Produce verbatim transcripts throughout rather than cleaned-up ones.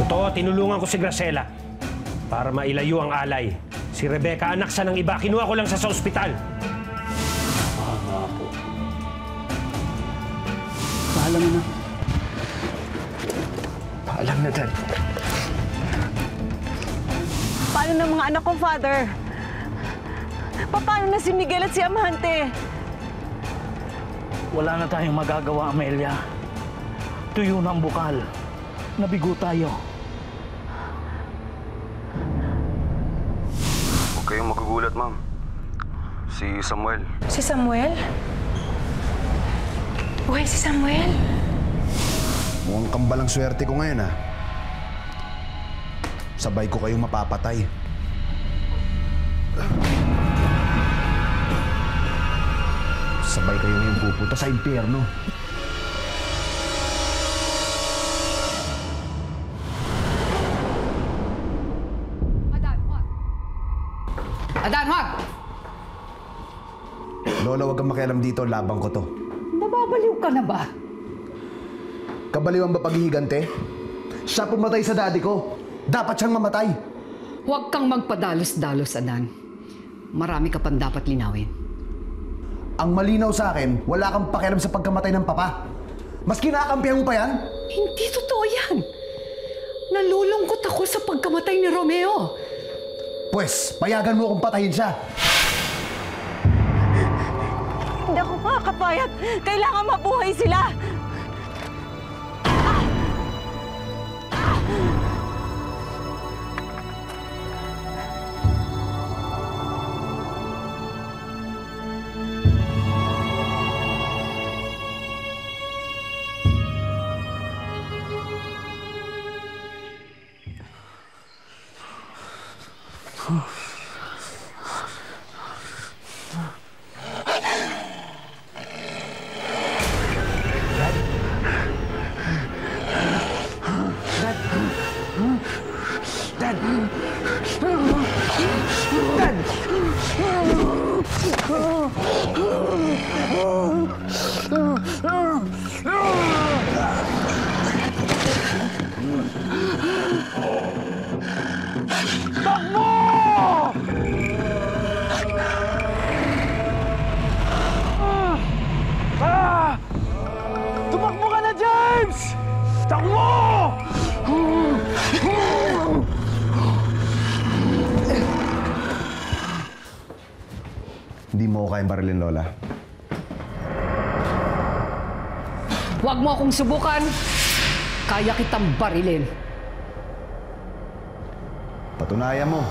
Totoo, tinulungan ko si Graciela para mailayo ang alay. Si Rebecca, anak sa ng iba. Kinuha ko lang sa sa ospital. Tama po. Paalam na. Paalam na, Dad. Paano na mga anak ko, Father? Paano na si Miguel at si Amante? Wala na tayong magagawa, Amelia. Tuyo na ang bukal. Nabigo tayo. Huwag kayong magugulat, ma'am. Si Samuel. Si Samuel? Buhay si Samuel? Mukhang kambalang swerte ko ngayon, ah. Sabay ko kayong mapapatay. Sabay kayo ngayon pupunta sa impyerno. Adan, huwag! Adan, huwag! Lola, huwag kang makialam dito. Labang ko to. Nababaliw ka na ba? Kabaliwan ba paghihigante? Siya pumatay sa daddy ko. Dapat siyang mamatay. Huwag kang magpadalos-dalos, Adan. Marami ka pang dapat linawin. Ang malinaw sa akin, wala kang pakialam sa pagkamatay ng papa. Mas kinakampihan mo pa yan? Hindi totoo yan. Nalulungkot ako sa pagkamatay ni Romeo. Pwes, payagan mo akong patayin siya. Hindi ako makakapayat. Kailangan mabuhay sila. Tumakbo ka na, James! Takbo! Hindi mo ako kayang barilin, Lola. Huwag mo akong subukan. Kaya kitang barilin. Patunayan mo.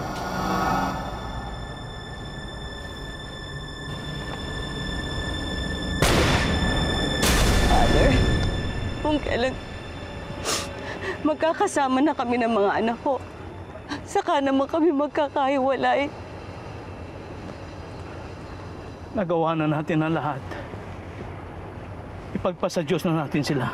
Father, kung kailan magkakasama na kami ng mga anak ko, saka naman kami magkakahiwalay. Nagawa na natin ang lahat. Ipagpasa Diyos na natin sila.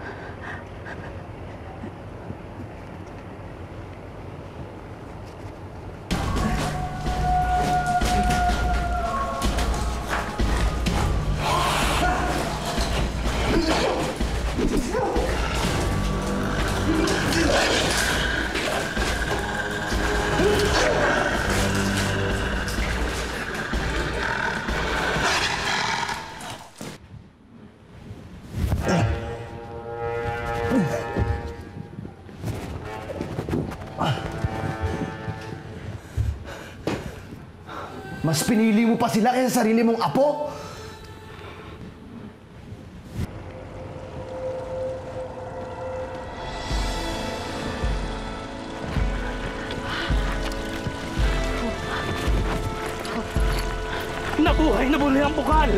Mas pinili mo pa sila kaysa sarili mong apo? Nabuhay na muli ang bukal!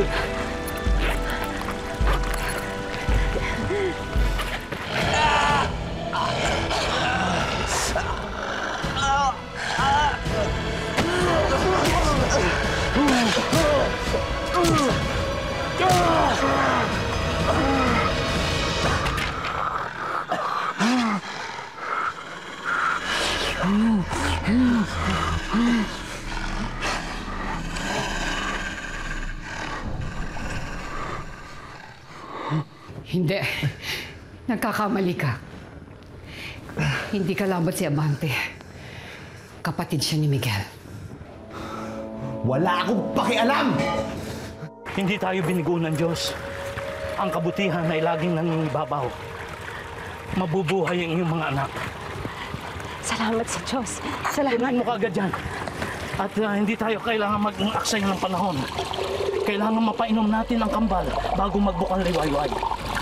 Hindi. Nagkakamali ka. Hindi kalaban si Amante. Kapatid siya ni Miguel. Wala akong pakialam! Hindi tayo binigo ng Diyos. Ang kabutihan ay laging nangingibabaw. Mabubuhay ang iyong mga anak. Salamat sa Diyos. Salamat mo kagad dyan. At uh, hindi tayo kailangan mag-aksaya ng panahon. Kailangan mapainom natin ang kambal bago magbukang liwayway.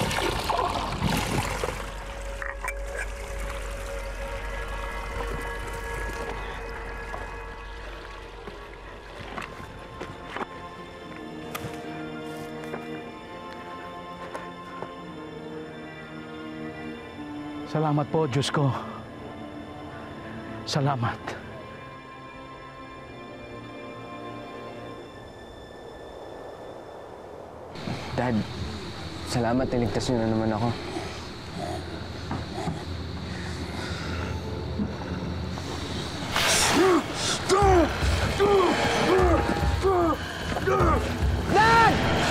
Salamat po, Diyos ko. Salamat. Dad, salamat niligtas niyo na naman ako. Dad!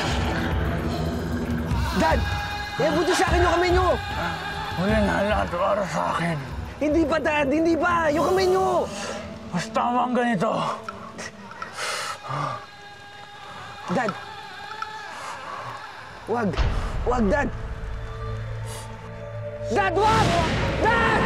Dad! Eh, buti sa akin yung kamay niyo! Wala na lahat para sa akin. Hindi pa, Dad! Hindi pa! Yung kamay niyo! Mas tama ang ganito. Dad! Wag! Wag, Dad! Dad, wag! Dad!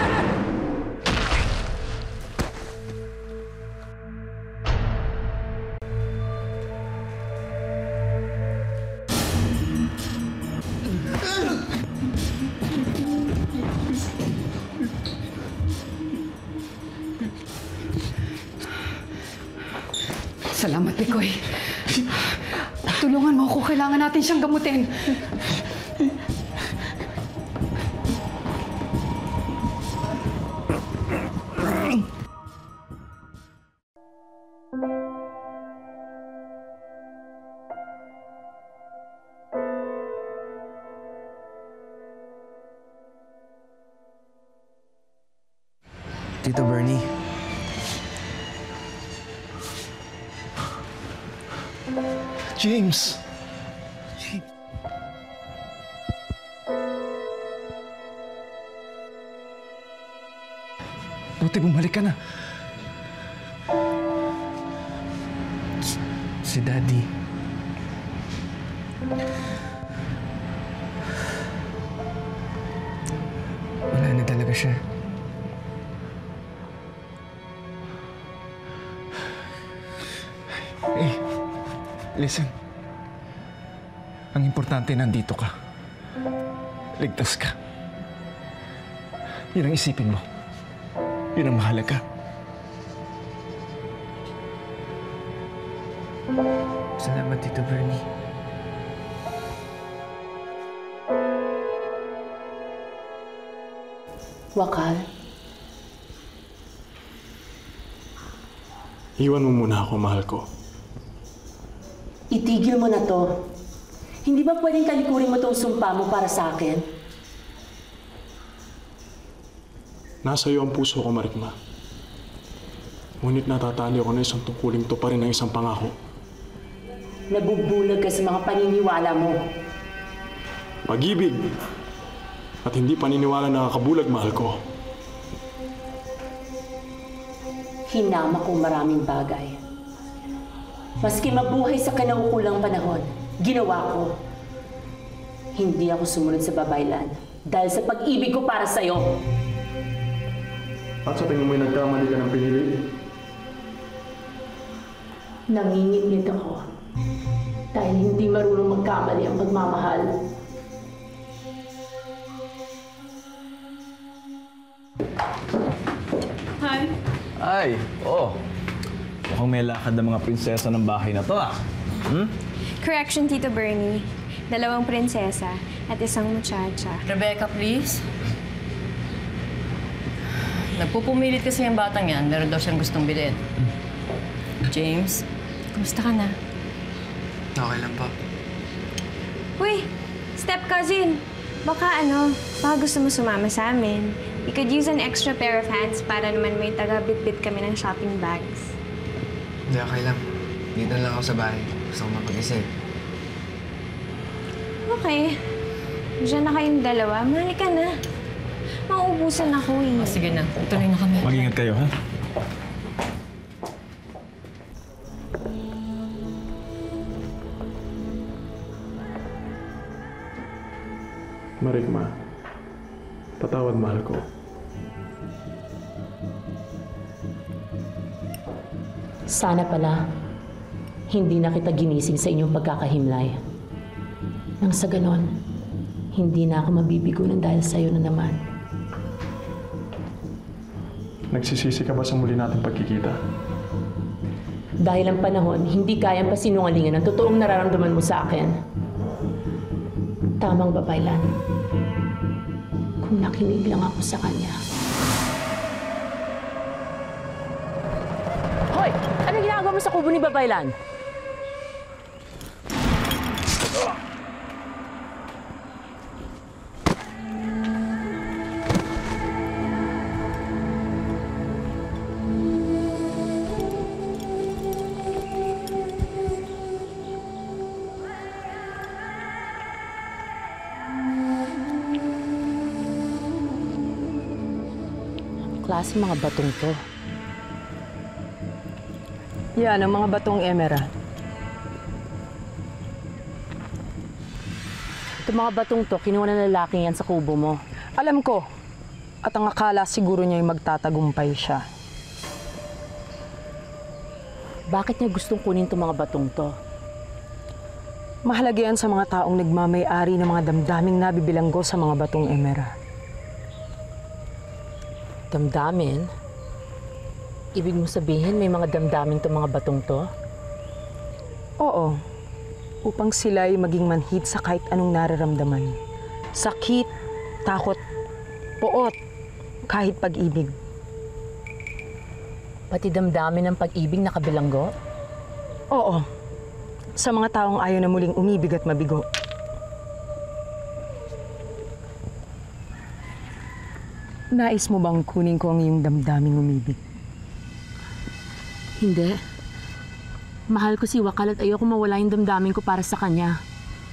Salamat, Pikoy. Tulungan mo ako. Kailangan natin siyang gamutin. Tito Bernie. James! Buti bumalik ka na. Si Daddy. Wala na talaga siya. Eh, listen. Ang importante, nandito ka. Ligtas ka. Yun ang isipin mo. Yun ang mahalaga. Salamat, Tito Bernie. Wakal? Iwan mo muna ako, mahal ko. Itigil mo na to. Hindi ba pwedeng talikurin mo tong sumpa mo para sa akin? Nasa iyo ang puso ko, Marikma. Ngunit natatali ako na isang tungkuling to pa rin ang isang pangako. Nabubulag ka sa mga paniniwala mo. Pag-ibig at hindi paniniwala na kakabulag, mahal ko. Hinama ko maraming bagay. Maski mabuhay sa kinaukulang panahon, ginawa ko. Hindi ako sumunod sa babaylan dahil sa pag-ibig ko para sa'yo. At sa tingin mo'y nagkamali ka ng pinili? Nangingit ako dahil hindi marunong magkamali ang pagmamahal. Hi. Ay, oo. Mukhang may lakad ng mga prinsesa ng bahay na to, ah. Hmm? Correction, Tito Bernie. Dalawang prinsesa at isang muchacha. Rebecca, please. Nagpupumilit kasi yung batang yan. Meron daw siyang gustong bilhin. James, Kumusta ka na? Okay lang po. Uy, step cousin. Baka ano, baka gusto mo sumama sa amin. You could use an extra pair of hands para naman may taga-bit-bit kami ng shopping bags. Hindi, okay lang. Dito lang ako sa bahay. Gusto ko mapag-isip. Okay. Diyan na kayong dalawa. Mahali ka na. Mauubusan ako eh. Oh, sige na, tuloy na kami. Mag-ingat kayo, ha? Marikma, patawad mahal ko. Sana pala, hindi na kita ginising sa inyong pagkakahimlay. Nang sa ganon, hindi na ako mabibigo ng dahil sa'yo na naman. Nagsisisi ka ba sa muli nating pagkikita? Dahil ang panahon, hindi kayang pasinungalingan ang totoong nararamdaman mo sa akin. Tamang babaylan. Kung nakinig lang ako sa kanya. Hoy! Anong ginagawa mo sa kubo ni Babaylan? Klase mga batong to. Yan, ang mga batong emerald. Itong mga batong to, kinuha ng lalaking yan sa kubo mo. Alam ko. At ang akala siguro niya yung magtatagumpay siya. Bakit niya gustong kunin itong mga batong to? Mahalaga yan sa mga taong nagmamay-ari ng mga damdaming nabibilanggo sa mga batong emerald. Damdamin? Ibig mo sabihin may mga damdamin itong mga batong to? Oo. Upang sila ay maging manhid sa kahit anong nararamdaman. Sakit, takot, poot, kahit pag-ibig. Pati damdamin ng pag-ibig na kabilanggo? Oo. Sa mga taong ayaw na muling umibig at mabigo. Nais mo bang kunin ko ang iyong damdaming umibig? Hindi. Mahal ko si Wakal at ayoko mawala yung damdamin ko para sa kanya.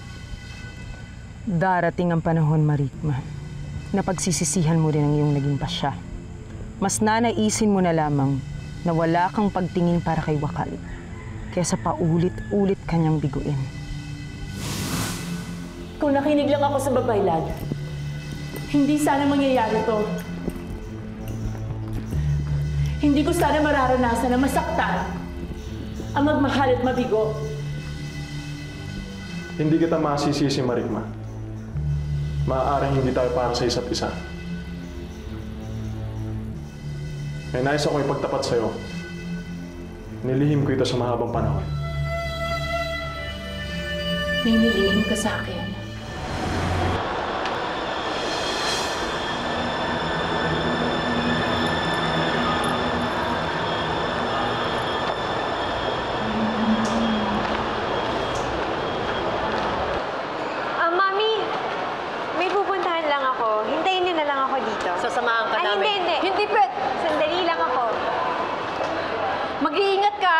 Darating ang panahon, Marikma, na pagsisisihan mo rin ang iyong naging pasya. Mas nanaisin mo na lamang na wala kang pagtingin para kay Wakal kaysa paulit-ulit kanyang biguin. Kung nakinig lang ako sa Babaylan, hindi sana mangyayari to. Hindi ko sana mararanasan na masaktan ang magmahal at mabigo. Hindi kita masisisi, Marikma. Maaaring hindi tayo para sa isa't isa. May nais ako ipagtapat sa'yo. Nilihim ko ito sa mahabang panahon. May nilihim ka sa akin. Sasamahan ka Ay, namin. hindi, hindi. Hindi, pwede. Sandali lang ako. Mag-iingat ka.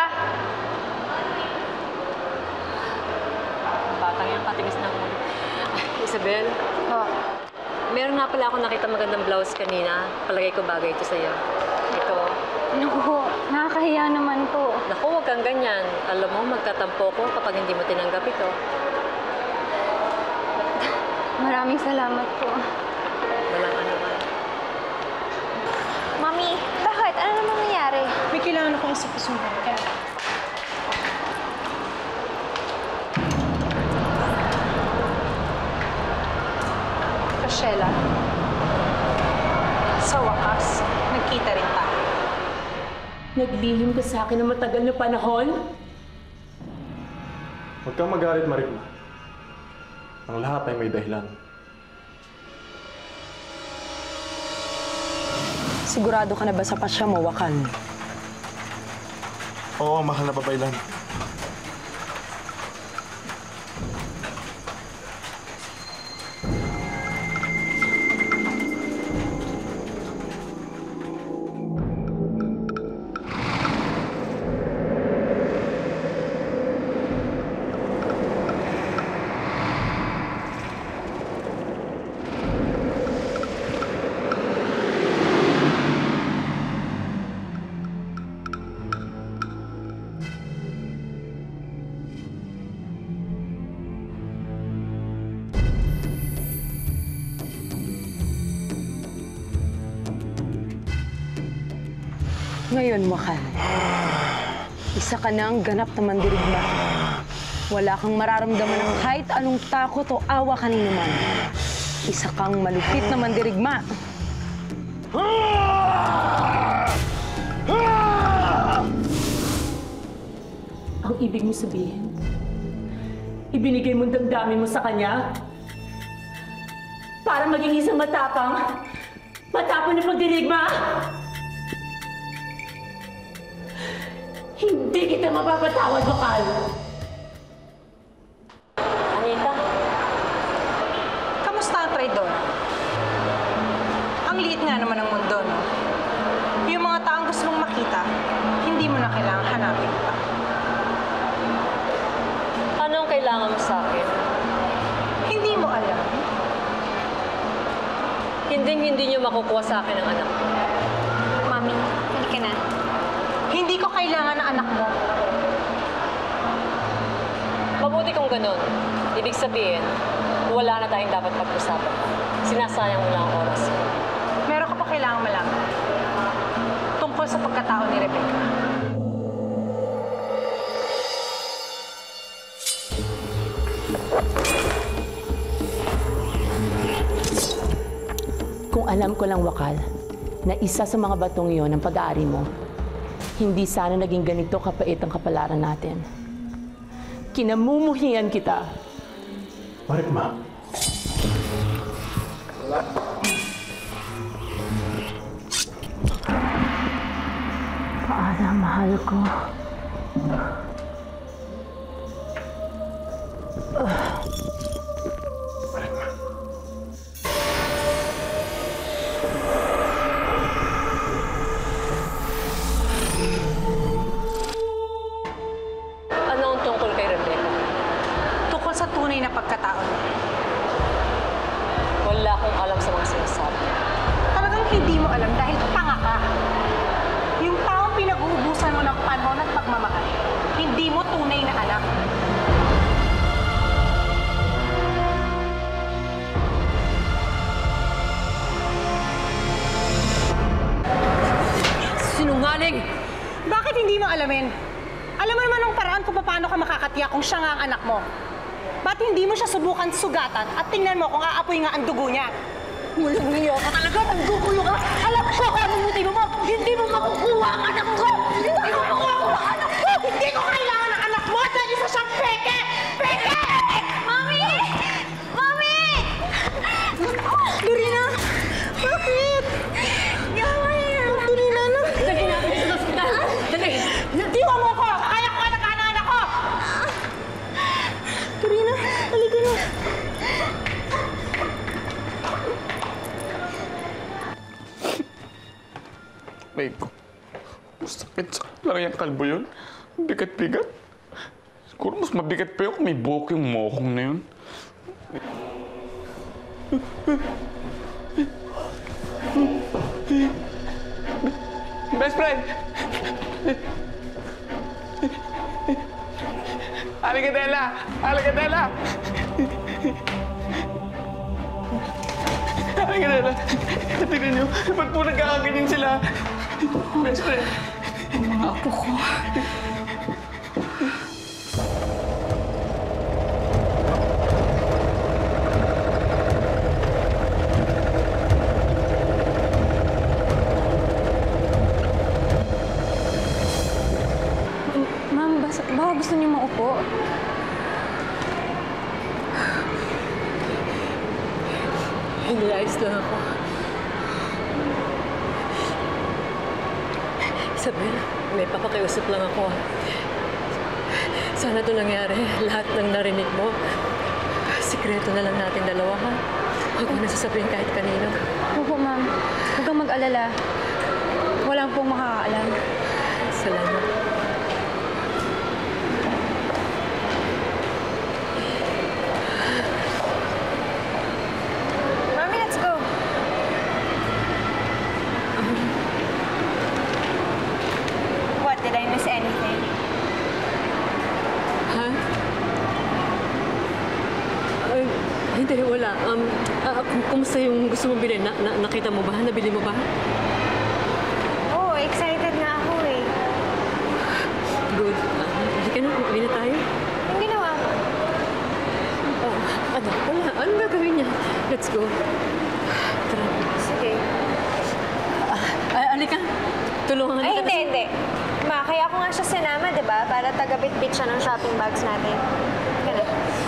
Batang yan, katigas na mo. Isabel? Oh. Meron nga pala ako nakita magandang blouse kanina. Palagay ko bagay ito sa'yo. Ito. Naku, nakakahiya naman to. Naku, huwag kang ganyan. Alam mo, magkatampo ko kapag hindi mo tinanggap ito. Maraming salamat po. Walang ano man. Mami, bakit? Ano naman nangyari? May kailangan akong isipasunan. Kaya... Sheila, sa wakas, nagkita rin tayo. Naglihim ka sa akin ng matagal na panahon? Huwag kang magalit, Marikma. Ang lahat ay may dahilan. Sigurado ka na ba sa pasya mo, Wakal? Oo, mahal na Babaylan. Ngayon, Wakal, isa ka ng ganap na mandirigma. Wala kang mararamdaman ng kahit anong takot o awa kanino man. Isa kang malupit na mandirigma. Ang ibig mo sabihin, ibinigay mo damdamin mo sa kanya para maging isang matapang, matapang na pagdirigma? Hindi kita mapapatawad, Wakal! Anita? Kamusta ang traidor? Ang liit nga naman ng mundo, no? Yung mga taong gusto mong makita, hindi mo na kailangang hanapin pa. Anong kailangan mo sa akin? Hindi mo alam. Hindi-hindi niyo makukuha sa akin ang anak ko. Mami, halika na. Hindi ko kailangan ng anak mo. Mabuti kung ganun. Ibig sabihin, wala na tayong dapat pag-usapan. Sinasayang mo lang ang oras. Meron ka pa kailangan malaman. Tungkol sa pagkatao ni Rebecca. Kung alam ko lang, Wakal, na isa sa mga batong iyon ang pag-aari mo, hindi sana naging ganito kapait ang kapalaran natin. Kinamumuhian kita. Marikma. Paalam, mahal ko. Tunay na pagkatao. Wala akong alam sa mga sinasabi. Talagang hindi mo alam dahil tanga ka. Yung taong pinag-uubusan mo ng panahon at pagmamahal, hindi mo tunay na anak. Sinungaling! Bakit hindi mo alamin? Alam mo naman ang paraan kung paano ka makakatiyak kung siya nga ang anak mo. Ba't hindi mo siya subukan sugatan at tingnan mo kung aapoy nga ang dugo niya? Walang niyo ka talaga, nagdugulo ka! Alam ko kung anong motibo mo! Hindi mo makukuha ang anak ko! Hindi mo makukuha ang anak ko! Hindi ko kailangan ng anak mo dahil isa siyang peke! Peke! Mami! Mami! Dorina! Bakit? Gawin! Dorina, na! Dali natin sa ospital! Dali! Diwa mo ko! Kaya ko anak ang anak ko! Dorina, halika na. May ko. Sakit-sakit lang yung kalbo yun. Bigat-bigat. Siguro mas mabigat pa yun kung may buhok yung mokong na yun. Best friend! Aligatela! Aligatela! Aligatela! Tingnan niyo, ba't po nagkakaganyan sila? Best friend! Ang mga apo ko. Ma'am, baka gusto niyo maupo? Iniayos lang ako. Isabel, may papakiusap lang ako. Sana ito nangyari. Lahat ng narinig mo, sikreto na lang natin dalawa, ha? Huwag mo nasasabihin kahit kanino. Opo, ma'am. Huwag kang mag-alala. Walang pong makakaalam. Salamat. Mami, let's go. What? Did I miss anything? Ha? Ay, hindi, wala. Um, uh, kumusta yung gusto mong bilhin? Na, na, nakita mo ba? Nabili mo ba? Oo, oh, excited nga ako Let's go. Tara. Sige. Ay, alika. Tulungan Ay, kita. hindi, hindi. Ma, kaya ako nga siya sinama, di ba? Para taga-bit-bit siya ng shopping bags natin. Kaya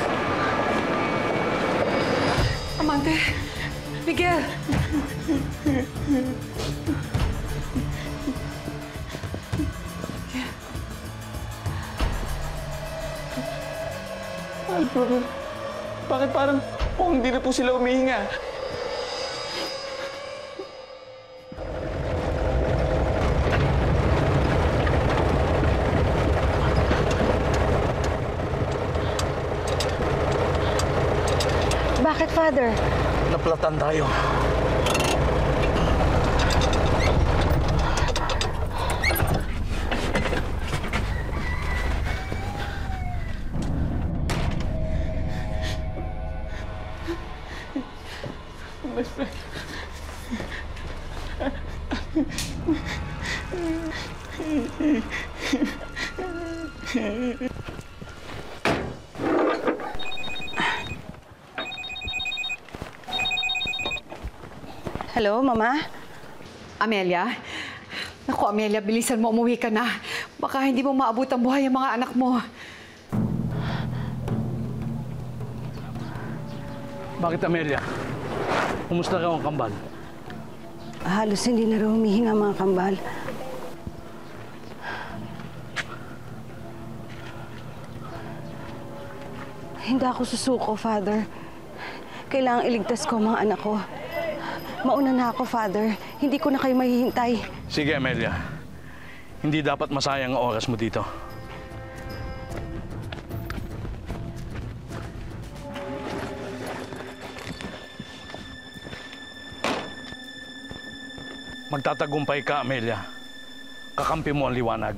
Amante, Miguel. Albert, bakit parang oh, hindi na po sila umihinga? Bakit, Father? Naplatan tayo. Hello, Mama? Amelia? Naku, Amelia, bilisan mo, umuwi ka na. Baka hindi mo maabot ang buhay ang mga anak mo. Bakit, Amelia? Kumusta ka ang kambal? Halos hindi na raw humihinga mga kambal. Hindi ako susuko, Father. Kailangang iligtas ko ang mga anak ko. Mauna na ako, Father. Hindi ko na kayo mahihintay. Sige, Amelia. Hindi dapat masayang ang oras mo dito. Magtatagumpay ka, Amelia. Kakampi mo ang liwanag.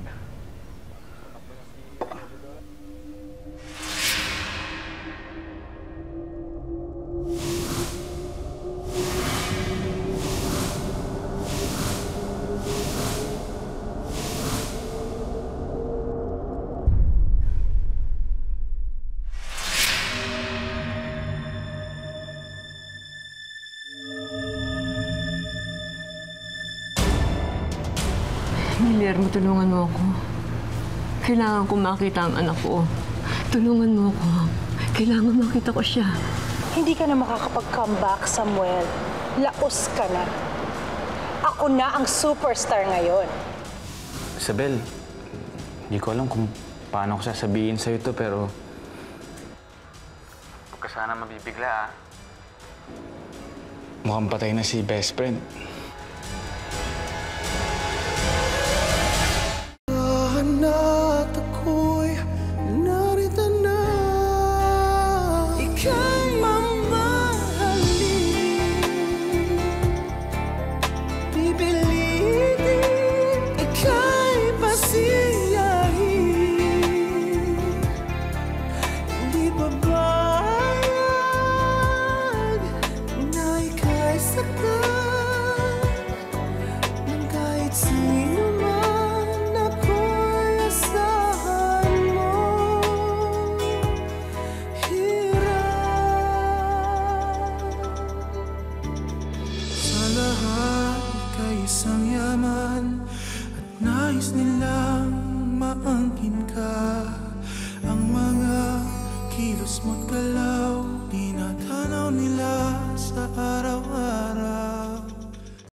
Guillermo, tulungan mo ako. Kailangan ko makita ang anak ko. Tulungan mo ako. Kailangan makita ko siya. Hindi ka na makakapag-come back, Samuel. Laos ka na. Ako na ang superstar ngayon. Isabel, hindi ko alam kung paano ko sasabihin sa'yo ito, pero... Huwag ka sana mabibigla, ah. Mukhang patay na si best friend. At ako'y narito na. Ika'y mamahalin, pipilitin, ika'y pasiyahin. Hindi babayag na ika'y saktan ng kahit sino man. Isang yaman at nais nilang maangkin ka.